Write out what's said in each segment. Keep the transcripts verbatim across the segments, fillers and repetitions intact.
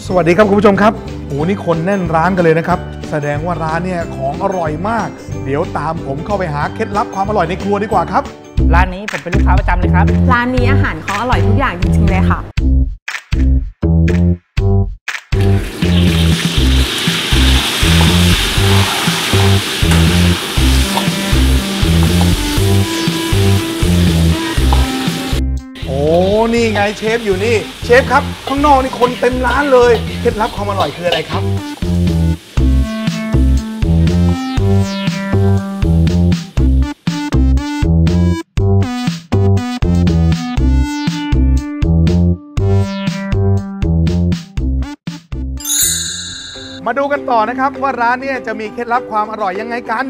สวัสดีครับคุณผู้ชมครับโอ้นี่คนแน่นร้านกันเลยนะครับแสดงว่าร้านเนี่ยของอร่อยมากเดี๋ยวตามผมเข้าไปหาเคล็ดลับความอร่อยในครัวดีกว่าครับร้านนี้ผมเป็นลูกค้าประจำเลยครับร้านนี้อาหารเขาอร่อยทุกอย่างจริงๆเลยค่ะโอ้นี่ไงเชฟอยู่นี่เชฟครับข้างนอกนี่คนเต็มร้านเลยเคล็ดลับความอร่อยคืออะไรครับมาดูกันต่อนะครับว่าร้านนี้จะมีเคล็ดลับความอร่อยยังไงกัน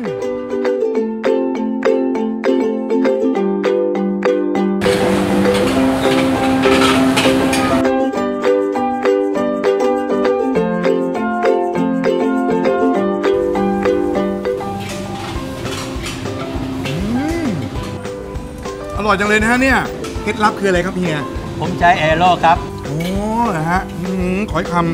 อร่อยจังเลยนะฮะเนี่ยเคล็ดลับคืออะไรครับเฮียผมใช้เอโร่ครับโอ้นะฮะขออีกคำ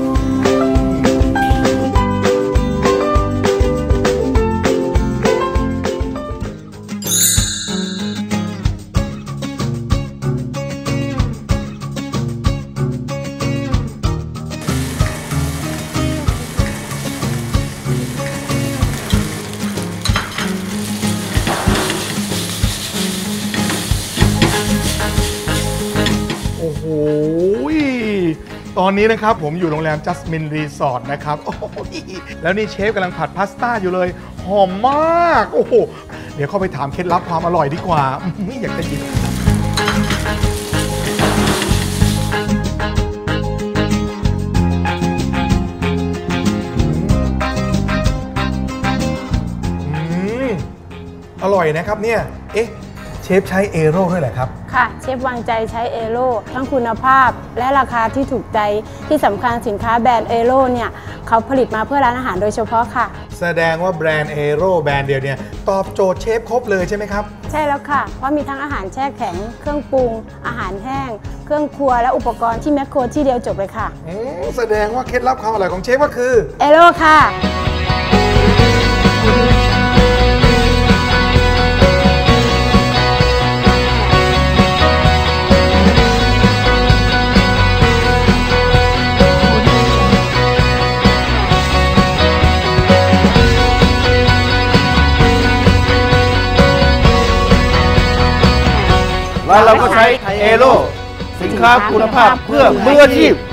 โอ้โหตอนนี้นะครับผมอยู่โรงแรมจัสมินรีสอร์ทนะครับโอ้โหแล้วนี่เชฟกำลังผัดพาสต้าอยู่เลยหอมมากโอ้โหเดี๋ยวเข้าไปถามเคล็ดลับความอร่อยดีกว่าอยากจะกินอร่อยนะครับเนี่ยเอ๊ะเชฟใช้เอโร่ด้วยแหละครับค่ะเชฟวางใจใช้เอโร่ทั้งคุณภาพและราคาที่ถูกใจที่สำคัญสินค้าแบรนด์เอโร่เนี่ยเขาผลิตมาเพื่อร้านอาหารโดยเฉพาะค่ะแสดงว่าแบรนด์เอโร่แบรนด์เดียวเนี่ยตอบโจทย์เชฟครบเลยใช่ไหมครับใช่แล้วค่ะเพราะมีทั้งอาหารแช่แข็งเครื่องปรุงอาหารแห้งเครื่องครัวและอุปกรณ์ที่แมคโครที่เดียวจบเลยค่ะแสดงว่าเคล็ดลับความอร่อยของเชฟก็คือเอโร่ค่ะแล้วเราก็ใช้เอโร่สินค้าคุณภาพเพื่อมืออาชีพ